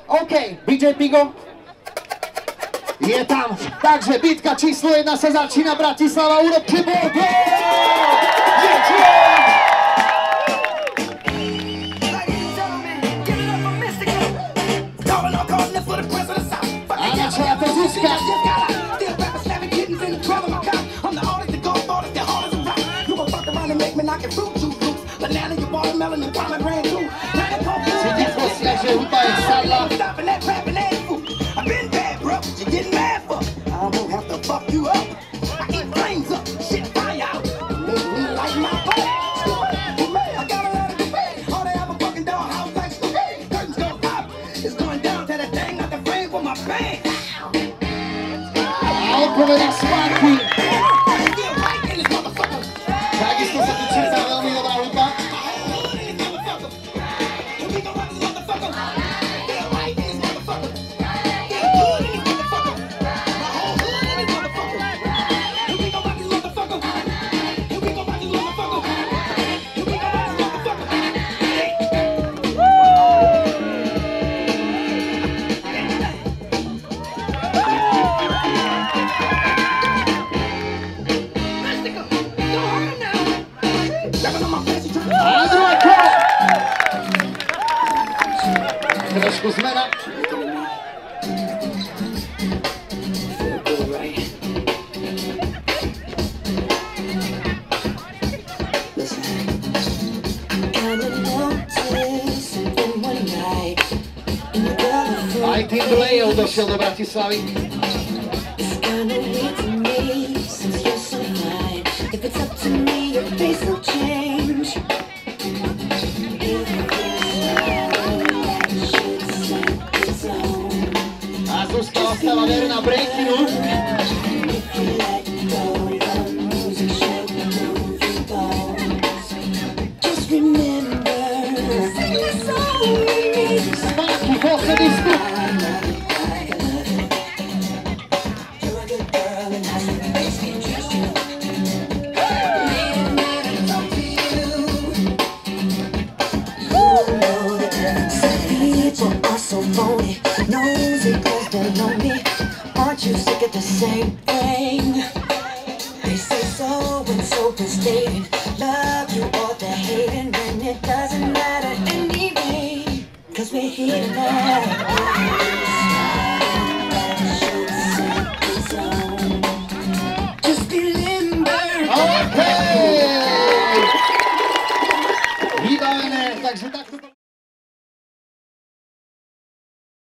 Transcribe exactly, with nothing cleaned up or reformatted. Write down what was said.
OK, dý džej Pigo je tam, takže bitka číslo jedna sa začína. Bratislava, urobte borbo! A začala to Zuzka. Cítiť posle, že hudba je sadla. A odpoveda Sparky. Takisto sa tu číta veľmi dobrá hudba. A druhé kolo. Trošku zmena. Aj tým Blejov došiel do Bratislavy. A Zuzka ostáva verná breakinu. Sparky, posledný stup. Aren't you sick of the same thing? They say so and so devastating. Love you or they're hating, and it doesn't matter anyway, 'cause we're here now.